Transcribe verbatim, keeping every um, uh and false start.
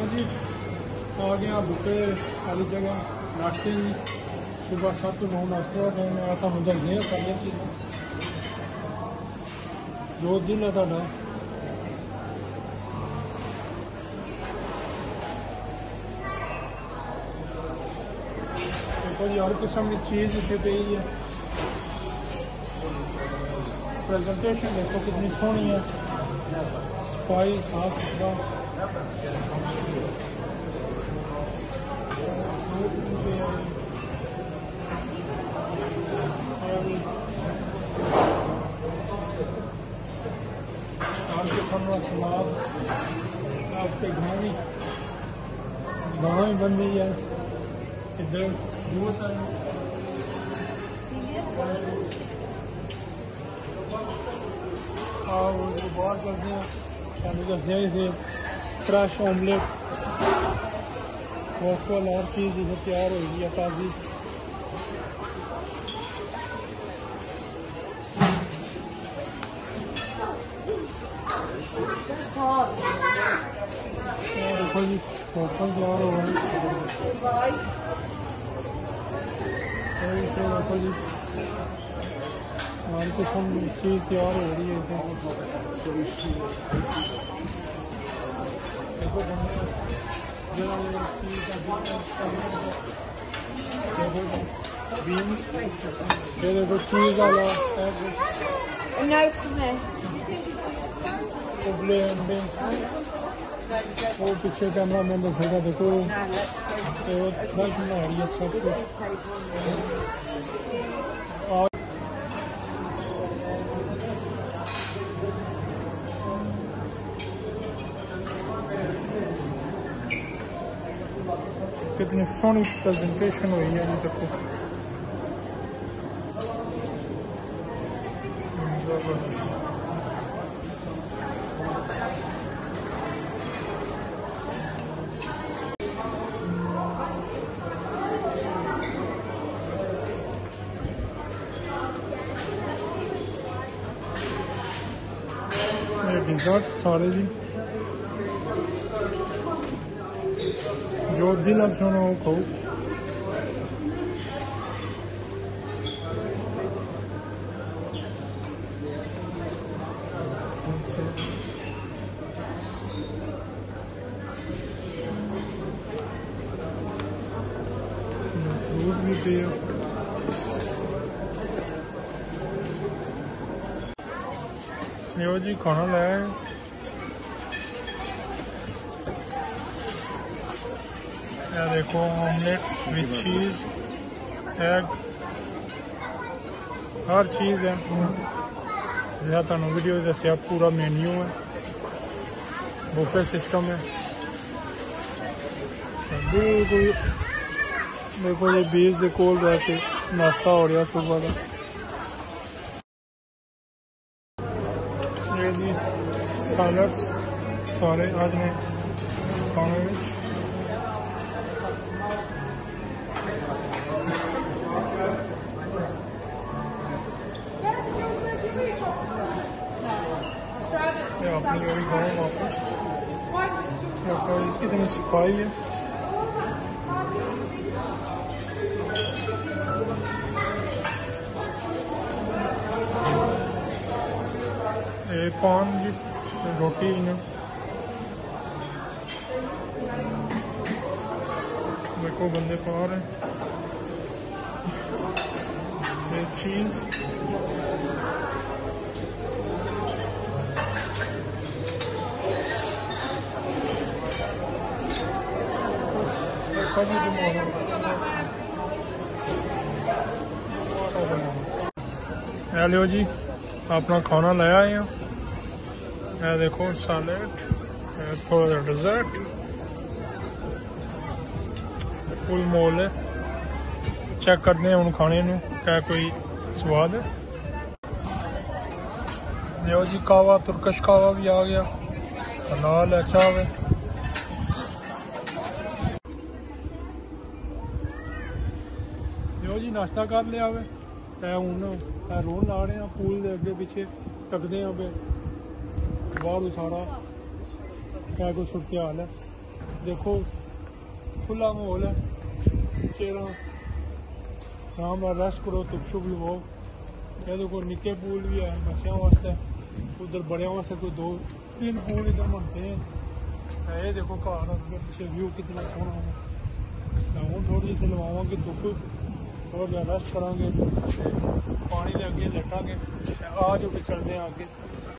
जी आ गया बुके वाली जगह नाश्ते की सुबह सात तो नौ नाश्ते का टाइम है तो हम जल्दी है सारी चीज़ जो दिन है तुहाडा देखो जी हर किस्म की चीज़ इतने पी है प्रेजेंटेशन देखो कितनी सोहनी है सफाई साफ सुथरा हर किस्म का सलाद आपके गाँव ही गाँव ही बन रही है इधर जूस है और बाहर चलते हैं चलते हैं इसे फ्रेश ऑमलेट वॉफल हर चीज़ इसे तैयार हो गई है ताज़ी देखो जी वॉफल तैयार हो गए देखो जी हर किस्म चीज़ तैयार हो रही है देखो बीन्स ये देखो चीज़ वाला उबले अंडे वो पीछे कैमरा मैन दिखेगा देखो तो फ्रेश बना रही है सब कुछ और कितनी सोहनी प्रेजेंटेशन हुई है अभी तक डिज़र्ट सारे जी जो दिल अब सुनो वो खाओ फ्रूट भी पियो यो जी खाना लाया है या देखो ऑमलेट विथ चीज़ एग हर चीज़ है जैसा तुहानू वीडियो दसिया पूरा मेन्यू है बुफे सिस्टम है देखो ये बीज के कोल रह के नाश्ता हो रहा सुबह का ये जी सैलड्स सारे आज ने खाने में अपनी जोड़ी खाओ वापस कितनी सफाई है ये पान जी रोटी ने देखो बंदे पा रहे ये चीज़ लियो जी अपना खाना लाया है ये देखो सैलेड थोड़ा डिज़र्ट फुल मोल है चेक करते हैं हम खाने में क्या कोई स्वाद है लियो जी कावा तुर्कश कावा भी आ गया नाल है चाव है जी नाश्ता कर लिया वे हूँ रोन ला रहे हैं पूल के अगे पिछे तकते हैं बाहर सारा क्या कुछ सूरत हाल है। देखो खुला माहौल है, चेहरा आराम नाल रेस्ट करो, धुप शुप लवाओ। ये देखो निक्के पूल भी है बच्चों वास्ते, उधर बड़े वास्ते कोई दो तीन पूल इधर बनते हैं। ये देखो घर अगे पीछे व्यू कितना सोहना है। हूँ थोड़ी जी लवावांगे धुप, थोड़ा जहा रेस्ट करांगे, पानी के अगे लेटांगे। आ जो चलते हैं आगे।